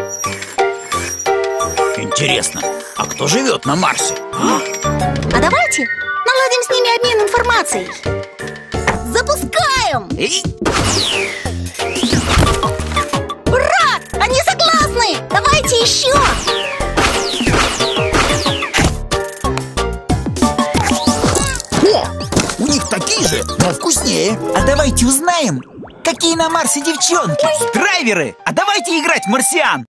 Интересно, а кто живет на Марсе? А давайте наладим с ними обмен информацией. Запускаем! Ура! Они согласны! Давайте еще! О, у них такие же, но вкуснее. А давайте узнаем, какие на Марсе девчонки. Драйверы, а давайте играть в марсиан.